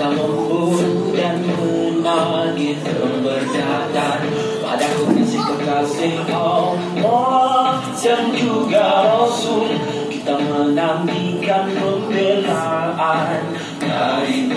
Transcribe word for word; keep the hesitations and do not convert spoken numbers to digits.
kita membunuh dan menagih keberkatan pada kondisi kekasih Allah dan juga Rasul. Kita menantikan pembelaan dari